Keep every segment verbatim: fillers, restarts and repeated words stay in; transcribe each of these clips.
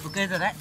Ok rồi đấy.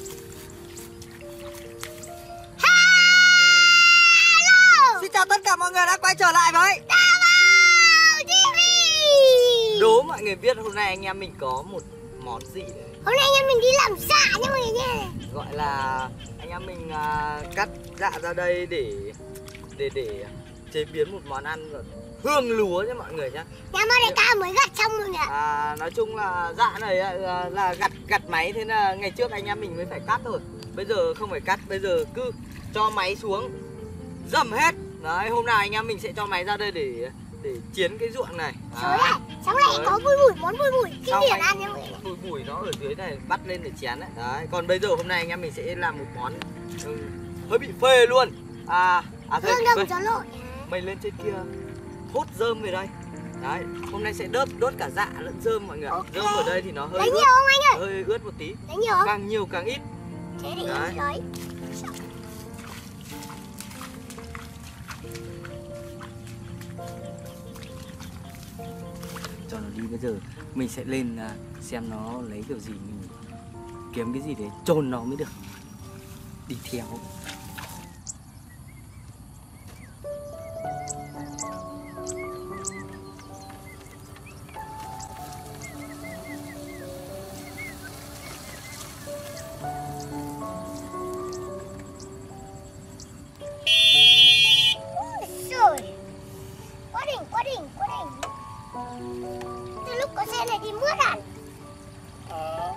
Hello. Xin chào tất cả mọi người đã quay trở lại với Davao ti vi. đố mọi người biết hôm nay anh em mình có một món gì đấy. Hôm nay anh em mình đi làm dạ nha mọi người nha. Gọi là anh em mình à, cắt dạ ra đây để để để chế biến một món ăn hương lúa nha mọi người nhá. Nhà mà đại ca mới gặt xong rồi nè. À, nói chung là dạ này là, là gặt gặt máy, thế là ngày trước anh em mình mới phải cắt thôi. Bây giờ không phải cắt, bây giờ cứ cho máy xuống dầm hết. Đấy, hôm nào anh em mình sẽ cho máy ra đây để để chiến cái ruộng này. Rồi này, xong lại có bùi bùi, món bùi bùi kinh điển ăn nha mọi người. Bùi bùi nó ở dưới này bắt lên để chén đấy. Đấy, còn bây giờ hôm nay anh em mình sẽ làm một món ừ, hơi bị phê luôn. À, à thôi, Hương đồng chó lội. mày lên trên kia hốt rơm về đây. Đấy, hôm nay sẽ đớp đốt cả dạ lẫn rơm mọi người. Okay. Rơm ở đây thì nó hơi Lấy ướt, nhiều không anh ơi? hơi ướt một tí. Lấy nhiều không? Càng nhiều càng ít. Thế thì đấy. lấy. Cho nó đi, bây giờ mình sẽ lên xem nó lấy kiểu gì, mình kiếm cái gì để chôn nó mới được. Đi theo. Rồi. Quá đỉnh, quá đỉnh, quá đỉnh. Từ lúc có xe này thì mướt hẳn. Ờ.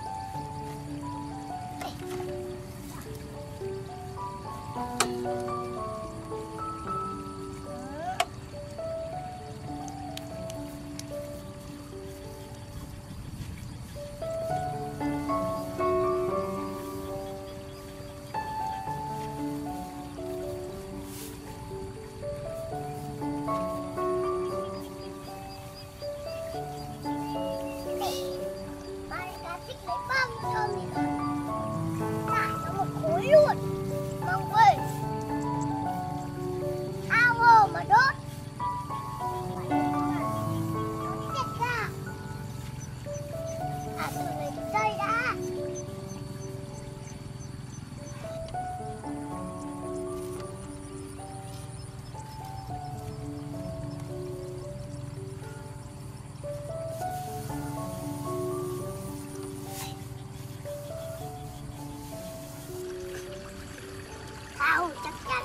Không, chắc chắn.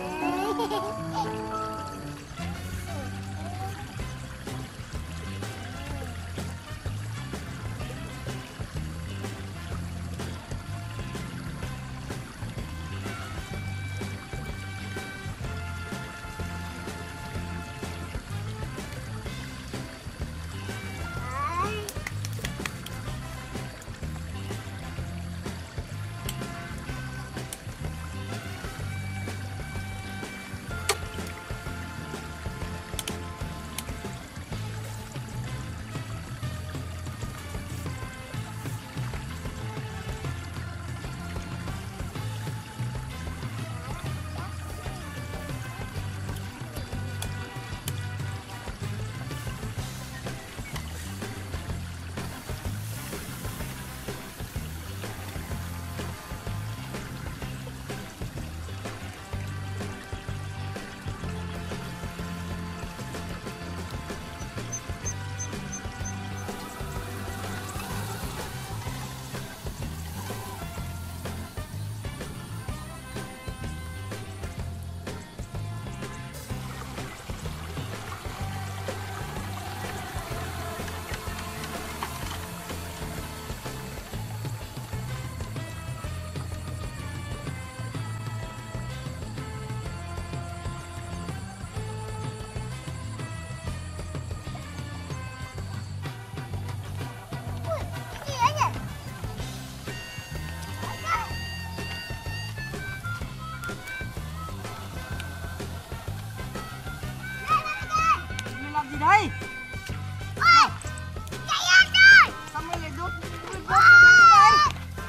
Đây. Ôi, chạy em rồi. Sao mày lại đốt đốt cái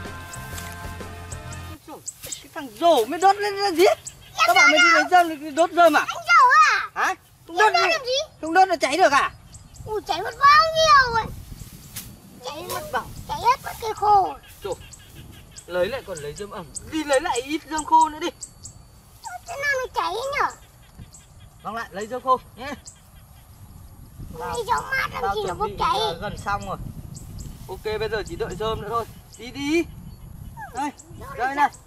cái thằng rổ mới đốt lên là gì? Các bạn mới đi lấy rơm thì đốt rơm à? Anh rổ à? Hả? Không đốt đốt làm gì? Không đốt là cháy được à? Ui, cháy mất bao nhiêu rồi. Cháy mất bảo. Cháy hết mất cây khô. Trời. Lấy lại còn lấy rơm ẩm. Đi lấy lại ít rơm khô nữa đi. Thế nào nó cháy nhở? Vâng lại lấy rơm khô nhé. Đi cho mát làm gì nó bốc cháy. Gần xong rồi. Ok bây giờ chỉ đợi rơm nữa thôi. Đi đi. Đây, đây này.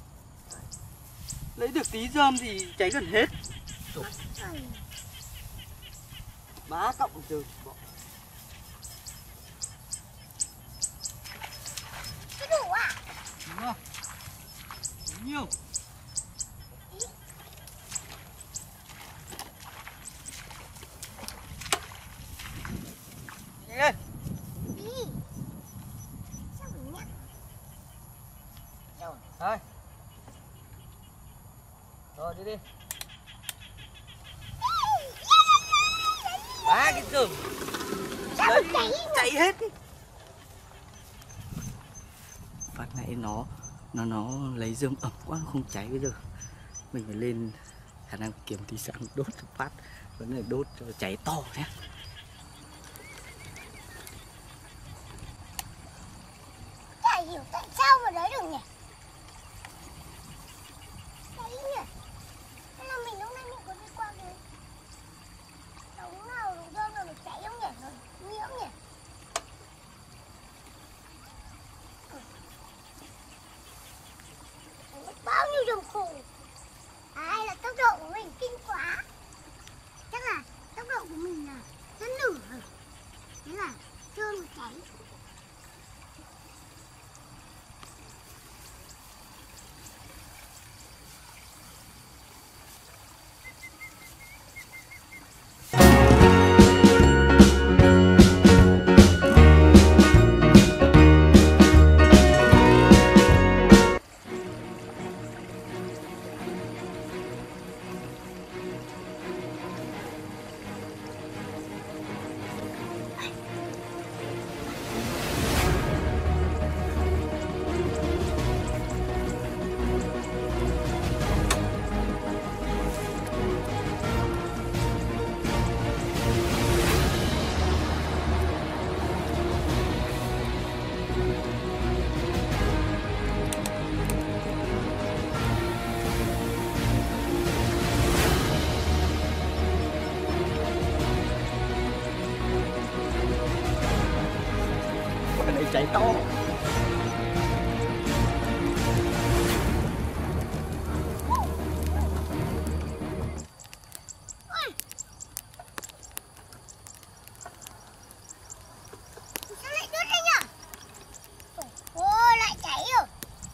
Lấy được tí rơm thì cháy gần hết. Má cộng từ bỏ. Cái đủ à? Đúng rồi. Nhiều. Đi lên. Đi. Sao mà nhắc? Rồi. Đây. Rồi đi đi. Ba cái rơm. Sao mà cháy Cháy hết. Phát nãy nó nó nó lấy rơm ẩm quá nó không cháy, bây giờ mình phải lên khả năng kiếm tí sáng đốt cho phát, vấn đề đốt cho cháy to nhé. Chả hiểu tại sao mà lấy được nhỉ? Đấy nhỉ? Thế là mình lúc nãy mình có đi qua cái đống nào đống rơm nào nó cháy không nhỉ? Rồi nguy không nhỉ? Bao nhiêu rơm khô? Hay là tốc độ của mình kinh quá? Chắc là tốc độ của mình là rất lửa rồi. Thế là rơm nó cháy. Cái này cháy to. Sao lại đốt đây nhỉ? Ô, lại cháy rồi.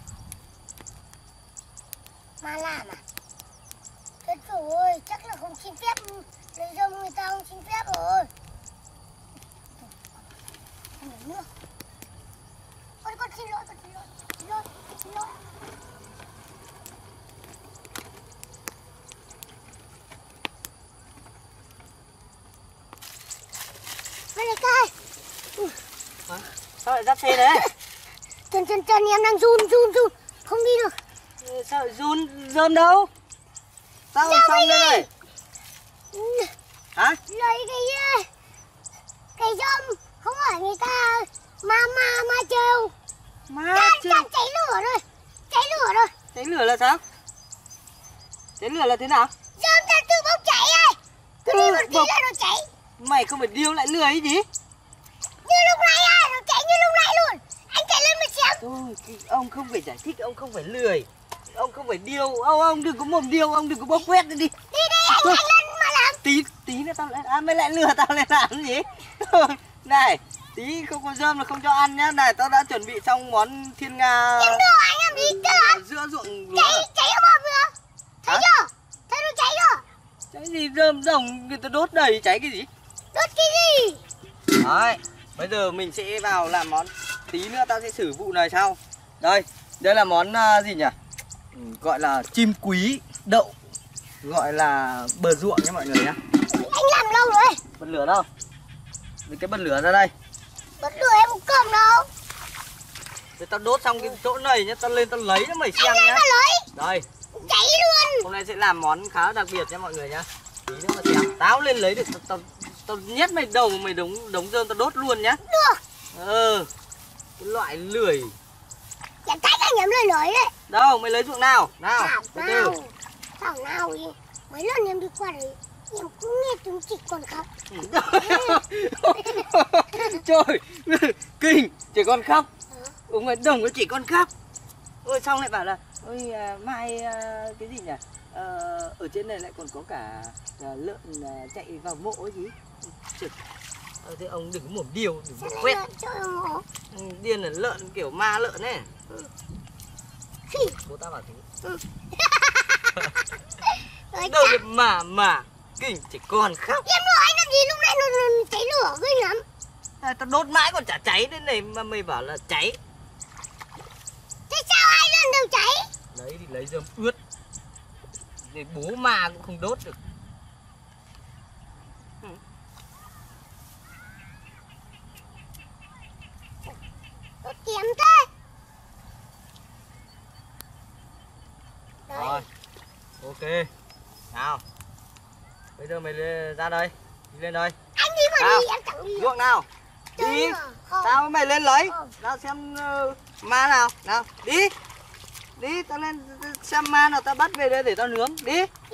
Mà làm à? Thế trời ơi, chắc là không xin phép lấy rơm, người ta không xin phép rồi. Không lấy nước. Ôi, con xin lỗi, con xin lỗi, xin lỗi, xin lỗi. Đây này coi. Sao lại dắt xe đấy? Chân chân chân em đang run run run, không đi được. Sao lại run rơm đâu? Sao Sao xong đi? đây này? Hả? Lấy cái cái rơm không phải người ta ma ma ma trêu. Má Chắc chứ. chắc cháy lửa rồi, cháy lửa rồi. Cháy lửa là sao? Cháy lửa là thế nào? Rơm ta tự bốc cháy ấy. Cứ đi Ừ, một tí bốc. là nó cháy. Mày không phải điêu lại lửa ấy gì? Như lúc nãy à, nó cháy như lúc nãy luôn. Anh chạy lên mà xem. Thôi, cái ông không phải giải thích, ông không phải lười. Ông không phải điêu, ông ông đừng có mồm điêu, ông đừng có bốc quét đi đi. Đi đi anh, Thôi. anh lên mà làm. Tí tí nữa tao lại à, mày lại lừa tao lên làm gì? Này, tí không có rơm là không cho ăn nhá. Này, tao đã chuẩn bị xong món thiên nga Em đưa anh làm gì cơ? giữa ruộng lúa. Cháy, rồi. cháy ở một vừa. Thấy Hả? chưa? Thấy nó cháy chưa? Cháy gì rơm rồng người ta đốt đầy, cháy cái gì? Đốt cái gì? Đấy, bây giờ mình sẽ vào làm món. Tí nữa tao sẽ xử vụ này sau. Đây, đây là món uh, gì nhỉ? Ừ, gọi là chim quý đậu, gọi là bờ ruộng nha mọi người nhá. Anh làm lâu rồi. Bật lửa đâu? Lấy cái bật lửa ra đây. Bật lửa em không cầm đâu. Để tao đốt xong cái chỗ này nhá, tao lên tao lấy cho mày xem Anh lên nhá. mà lấy. Đây, Cháy luôn. hôm nay sẽ làm món khá đặc biệt nha mọi người nhá. Tí nữa mà xem. Tao lên lấy được tao tao, tao nhét mày đầu mày đống đống rơm tao đốt luôn nhá. Được. Ờ. Cái loại lười. Chả trách anh nhầm lời nói đấy. Đâu, mày lấy ruộng nào? Nào, Thảo từ từ. nào, thảo nào đi. Mấy lần em đi qua đấy, em cũng nghe tiếng chị còn khóc. Trời, kinh, trẻ con khóc. Ủa ngoài đồng với trẻ con khóc. Ôi xong lại bảo là ôi à, mai à, cái gì nhỉ? À, ở trên này lại còn có cả à, lợn à, chạy vào mộ ấy gì? Trời. À, thế ông đừng có mồm điêu, đừng có quét. Ừ, điên là lợn kiểu ma lợn ấy. Ừ. Bố ta bảo thế. Ừ. Đâu được mà mà kinh trẻ con khóc. Em nói anh làm gì lúc nãy nó, nó cháy lửa ghê lắm. À, tao đốt mãi còn chả cháy đến này mà mày bảo là cháy. Thế sao hai lần đều cháy? Đấy thì lấy rơm ướt. Để bố mà cũng không đốt được. Ừ. Đốt kém thế. Rồi. Ok. Nào. Bây giờ mày ra đây. Đi lên đây. Anh đi mà nào. đi, em chẳng đi. Ruộng nào. Đi. Tao mày lên lấy. Không. Tao xem uh, ma nào. Nào. Đi. Đi. Tao lên xem ma nào tao bắt về đây để tao nướng. Đi. Đi.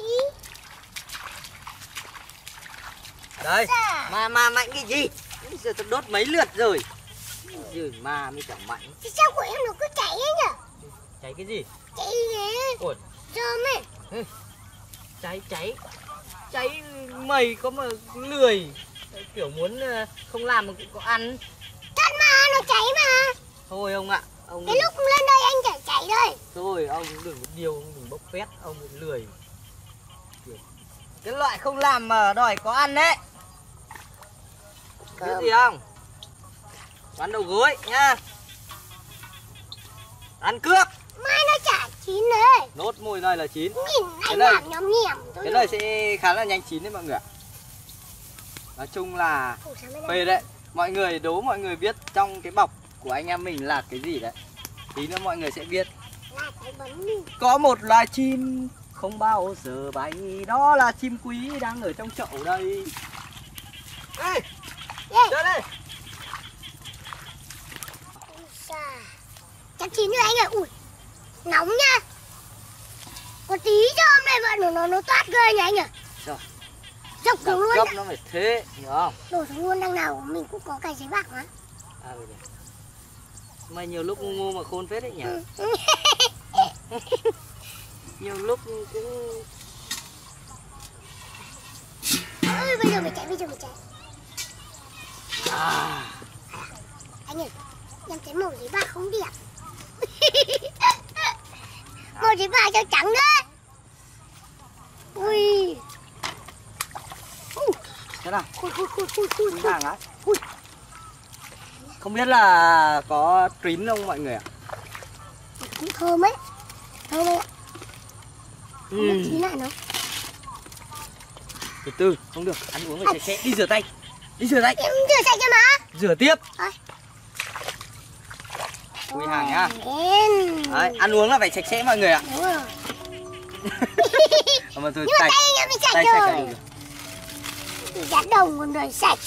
Đây. Dạ. Ma ma mạnh cái gì? Bây giờ tao đốt mấy lượt rồi. Chứ ma mới chẳng mạnh. Thế sao của em nó cứ cháy ấy nhỉ? Cháy cái gì? Cháy ghê. Ôi. Rơm ấy. Ê, cháy cháy cháy mày có mà lười kiểu muốn không làm mà cũng có ăn. Thật mà nó cháy mà. Thôi ông ạ, ông Cái đừng... lúc lên đây anh chảy cháy đây. Thôi ông đừng có điều, ông đừng bốc phét, ông đừng lười. Cái loại không làm mà đòi có ăn đấy. Biết gì không? Ăn đầu gối nhá. Ăn cướp. Mai nó chả chín đấy. Nốt mùi này là chín. Nhìn anh này- làm nhom nhèm. Cái này sẽ khá là nhanh chín đấy mọi người ạ. Nói chung là phê đấy. Mọi người đố mọi người biết trong cái bọc của anh em mình là cái gì đấy. Tí nữa mọi người sẽ biết. Là cái bánh mì. Có một loài chim không bao giờ bay. Đó là chim quý đang ở trong chậu đây. Ê, chơi đây. Chắc chín rồi anh ơi. Ui, nóng nha. Có tí rơm này mà nó, nó, nó toát ghê nhỉ anh ạ. Rồi. Dọc xuống luôn Cấp ạ. nó phải thế, hiểu không? Đổ xuống luôn, đằng nào mình cũng có cái giấy bạc mà. À, ừ đấy. Mày nhiều lúc ngu ngu mà khôn phết đấy nhỉ? Ừ. Nhiều lúc cũng... Ôi, bây giờ mới chạy, bây giờ mới chạy. À. Anh ơi, em thấy màu giấy bạc không đẹp. Màu giấy bạc cho trắng đấy. Ui. Thế nào? Khui, khui, khui, khui, khui, Đúng khui. hàng á. Không biết là có trím không mọi người ạ? Cũng thơm ấy. Thơm ấy ạ. Không biết Ừ. chín lại nó. Từ từ, không được, ăn uống phải sạch sẽ. Đi rửa tay. Đi rửa tay. Em rửa sạch cho mà. Rửa tiếp. Thôi. Khui hàng nhá. Em. Đấy, ăn uống là phải sạch sẽ mọi người ạ. Đúng rồi. Mà tôi Nhưng mà tay, tay anh em bị sạch tay sạch rồi. rồi. Thì rát đồng còn đời sạch.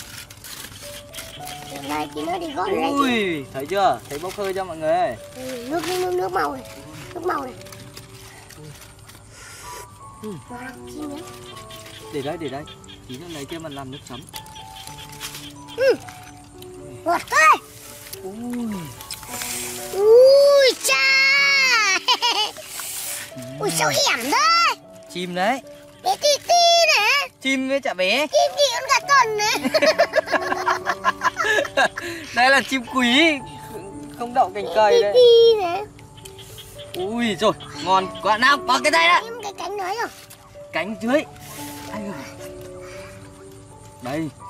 Này tí nữa đi gót lên. Ui, thấy chưa? Thấy bốc hơi cho mọi người ơi. Ừ, nước, nước, nước màu này. Nước màu này. Ừ. Wow, chim nhá. Để đây, để đây. Tí nữa lấy kia mà làm nước chấm. Ừ. Ngọt thôi. Ui. Ui cha. Ui sao hiểm đấy. Chim đấy. Bé tí tí này. Chim với chả bé. Chim gì con gà tuần này. Đây là chim quý. Không đậu cành cây Tí đấy. tí này. Ui rồi, ngon quá. Nào, bỏ cái tay ra. Em cái cánh nói rồi. Cánh dưới. Ai ơi. Đây.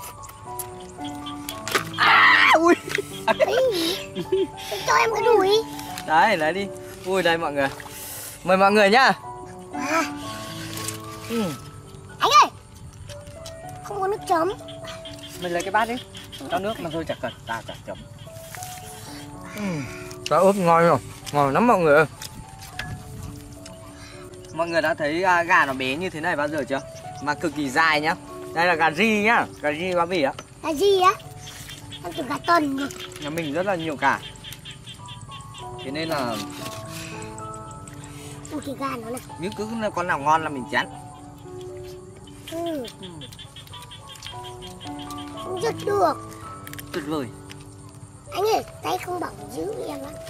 À, ui. Cái gì? Thế cho em cái đùi. Đấy, lấy đi. Ui đây mọi người. Mời mọi người nhá. Wow. Ừ. Anh ơi. Không có nước chấm. Mình lấy cái bát đi. Cho nước mà thôi chẳng cần. Ta chả chấm. Ừ. Cá ướp ngon rồi. Ngon lắm mọi người ơi. Mọi người đã thấy à, gà nó bé như thế này bao giờ chưa? Mà cực kỳ dài nhá. Đây là gà ri nhá. Gà ri Ba Vì á. Là gì á? Em tưởng gà tuần rồi. Nhà mình rất là nhiều gà. Thì Thế nên là Ui cái gà nó này. nếu cứ con nào ngon là mình chán. Ừ. Không giật được. Tuyệt vời. Anh ơi, tay không bỏng dữ em á.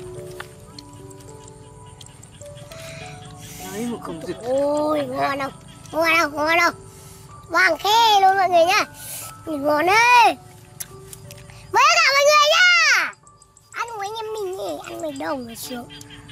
Đấy mà không giật. Ôi ngon không? Ngon không? Ngon không? Vàng khe luôn mọi người nhá. Nhìn ngon đấy. Mời tất cả mọi người nhá. Ăn với anh em mình nhỉ, ăn với đồng là sướng.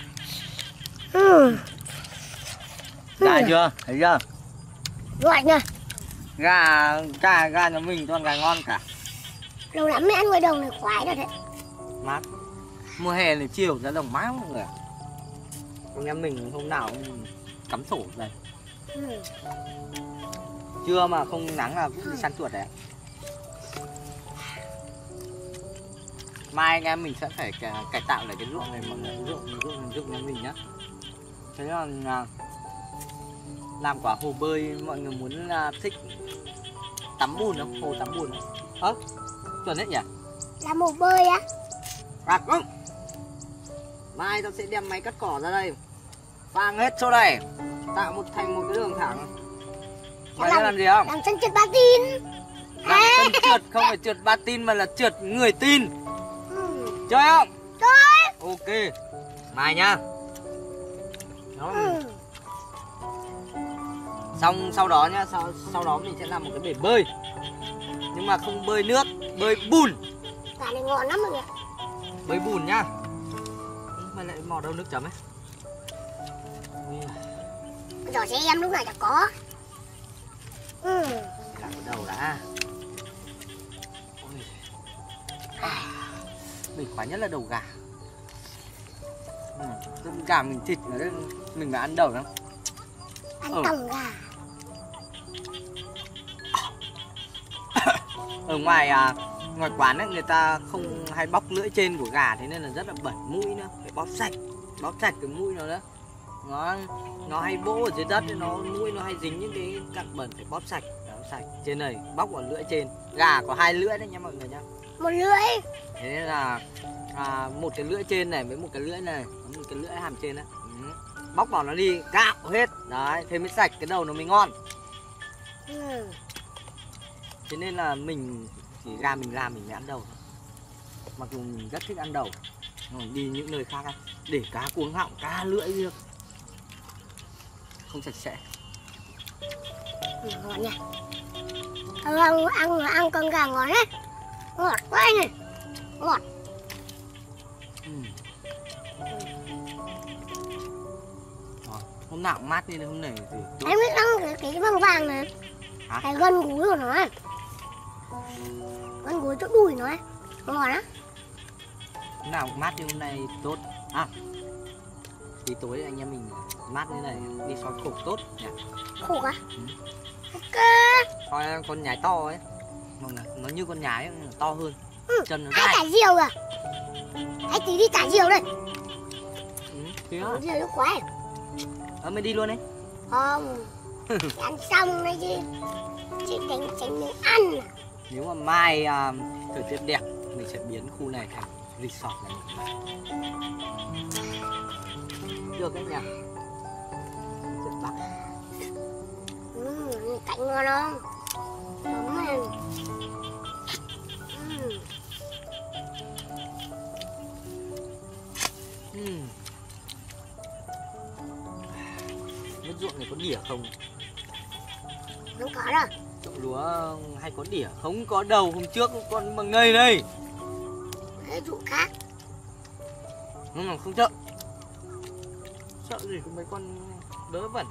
Ừ. Gà chưa? Thấy chưa? Gọi nha. Gà, gà, gà nhà mình toàn gà ngon cả. Lâu lắm mới ăn ngoài đồng này khoái rồi đấy. Mát. Mùa hè này chiều ra đồng mát mọi người. Anh em mình hôm nào cũng cắm sổ đây. Ừ. Trưa mà không nắng là cũng đi săn chuột đấy. Mai anh em mình sẽ phải cải tạo lại cái ruộng này, mọi người, ruộng ruộng ruộng nhà mình nhá. Thế là làm quả hồ bơi, mọi người muốn là thích tắm bùn không? Hồ tắm bùn không? Ơ, chuẩn đấy nhỉ? Làm hồ bơi á? À không. Mai tao sẽ đem máy cắt cỏ ra đây, phang hết chỗ này, tạo một thành một cái đường thẳng. Mày làm, làm gì không? Làm chân trượt ba tin. Làm chân trượt, không phải trượt ba tin mà là trượt người tin. Ừ. Chơi không? Chơi. Ok. Mai nhá. Đó. Ừ. Xong sau đó nhá, sau sau đó mình sẽ làm một cái bể bơi. Nhưng mà không bơi nước, bơi bùn. Cả này ngon lắm mọi người. Bơi bùn nhá. Mày lại mò đâu nước chấm ấy. Trò xe em lúc này chẳng có. Ừ. Làm cái đầu đã. Ôi. À, mình khoái nhất là đầu gà. Ừ, gà mình thịt ở đây mình mà ăn đầu lắm. Ăn Ừ. tòng gà. Ở ngoài à, ngoài quán ấy, người ta không hay bóc lưỡi trên của gà, thế nên là rất là bẩn mũi nữa, phải bóc sạch, bóc sạch cái mũi nó đó. Nó nó hay bỗ ở dưới đất, nó mũi nó hay dính những cái cặn bẩn, phải bóc sạch, bóc sạch trên này, bóc vào lưỡi trên. Gà có hai lưỡi đấy nha mọi người nhá. Một lưỡi. Thế nên là à, một cái lưỡi trên này với một cái lưỡi này, một cái lưỡi hàm trên đấy. Ừ. Bóc bỏ nó đi, cạo hết, đấy, thế mới sạch, cái đầu nó mới ngon. Ừ. Thế nên là mình chỉ gà mình làm mình mới ăn đầu thôi. Mặc dù mình rất thích ăn đầu, nhưng đi những nơi khác để cá cuống họng, cá lưỡi được, không sạch sẽ. Ừ, ngon nha. Ăn, ăn, ăn, ăn con gà ngon đấy. Ngọt quá anh này. Ngọt. Ừ. Rồi, hôm nào cũng mát như hôm này thì tốt. Em biết ăn cái, cái vàng vàng này. Hả? Cái gân gúi của nó ấy. Gân gúi chỗ đùi nó ấy. Ngon á. Hôm nào cũng mát như hôm nay tốt. À, tí tối anh em mình mát như này đi soi khổ tốt nhỉ. Khổ á? Ừ. Ok. Soi con nhái to ấy. Mọi người, nó như con nhái nhưng mà to hơn. Ừ. Chân nó Ai dài. thả diều à? Anh tí đi thả diều đây. Ừ, thế á. Diều nó khoái. Ờ, mày đi luôn đấy. Không. Ăn xong đấy chứ. Chứ tránh tránh miếng ăn. Nếu mà mai à, thời tiết đẹp, mình sẽ biến khu này thành resort này. Được đấy nhỉ? Rất bắc. Ừ, cạnh ngon không? Đúng rồi. Ừ. Ừ. Nước ruộng này có đỉa không? Không có đâu. Ruộng lúa hay có đỉa, không có đầu. Hôm trước con bằng ngây đây. Đấy, ruộng khác. Nhưng mà không sợ. Sợ gì có mấy con đỡ vẩn.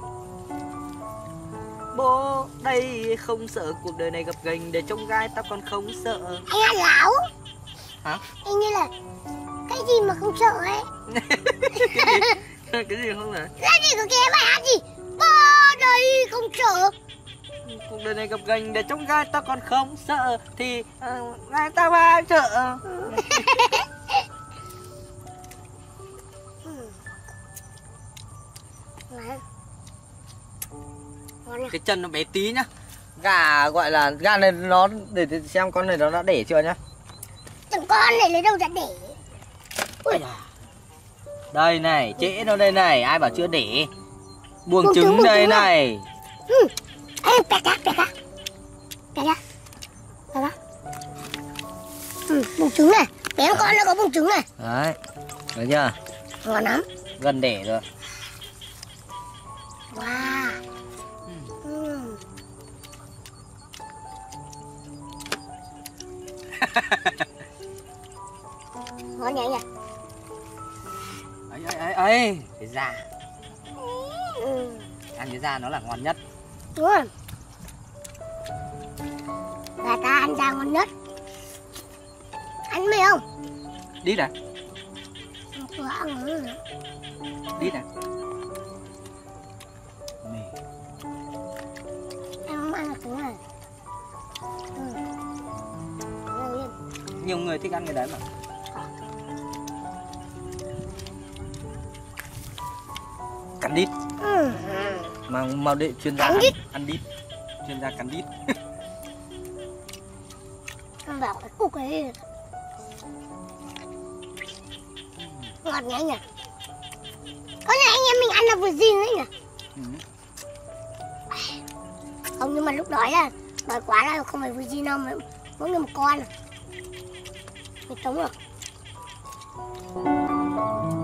Bố đây không sợ cuộc đời này gập ghềnh, để trông gai tao còn không sợ. Anh ăn láo. Hả? Anh như là cái gì mà không sợ ấy. cái, gì? cái gì không hả? Cái gì của kia bài hát gì? Bố đây không sợ. Cuộc đời này gập ghềnh, để trông gai tao còn không sợ, thì uh, gai tao ai sợ. Cái chân nó bé tí nhá. Gà gọi là gà này nó để, để xem con này nó đã đẻ chưa nhá. Thằng con này lấy đâu ra để. Ui. Đây này, trễ nó đây này, ai bảo chưa để. Buồng, Buồng trứng, trứng, buồng đây trứng này. Ừ. Ê, bẹt ra, bẹt ra. Bẹt ra. Bẹt ra. Ừ, buồng trứng này. Bé con nó có buồng trứng này. Đấy, được chưa? Ngon lắm. Gần để rồi. Wow. Ừ. Ngon nhỉ nhỉ? Ấy ấy ấy ấy, cái da. Ừ. Ăn cái da nó là ngon nhất. Đúng rồi. Gà ta ăn da ngon nhất. Ăn mì không? Đi này, Chưa ăn nữa. đi này. Mì. Em không ăn được trứng này. Ừ. Rồi yên. Nhiều người thích ăn cái đấy mà. Cắn đít. Ừ. Mà mà đệ chuyên gia Cắn ăn, đít. ăn đít. Chuyên gia cắn đít. Ăn bảo cái cục ấy. Ngọt nhỉ nhỉ? Có này anh em mình ăn là vừa gì đấy nhỉ? Ừ. Không, nhưng mà lúc đói là đói quá là không phải vừa gì đâu, mà mỗi người một con. Mình sống được.